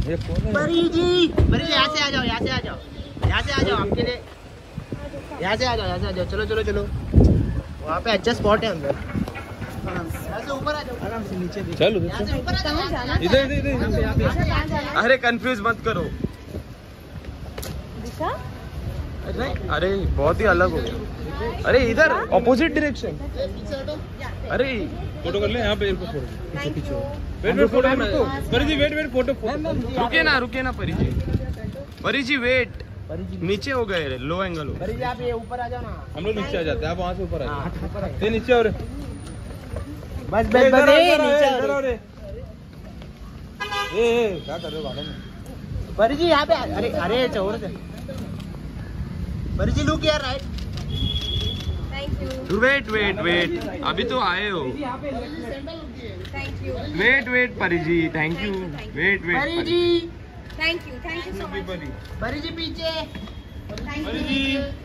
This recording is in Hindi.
परी जी यहाँ से आ जाओ, यहाँ से आ जाओ, यहाँ से आ जाओ, आपके लिए यहाँ से आ जाओ, यहाँ से आ जाओ। चलो चलो चलो, वहाँ पे अच्छा स्पॉट है अंदर। यहाँ से ऊपर आ जाओ, आराम से नीचे चलो। इधर इधर इधर। अरे कंफ्यूज मत करो। दिशा? अरे बहुत ही अलग हो गया। अरे इधर ऑपोजिट डायरेक्शन। अरे फोटो कर ले यहाँ पे। वेट फोटो परी जी, वेट फोटो। रुके ना परी जी वेट। नीचे हो गए, लो एंगल हो। परी जी आप ये ऊपर आ जाओ ना। हम लोग नीचे आ जाते हैं, आप वहाँ से ऊपर आ जाओ। ये नीचे और बस नीचे क्या कर रहे हो गार्डन में? परी जी यहाँ पे। अरे अरे चौर से परी जी लुक यार राइट। वेट अभी तो आए हो। Wait Pari ji, thank you. Wait Pari ji, thank you so much. Pari ji पीछे। परी जी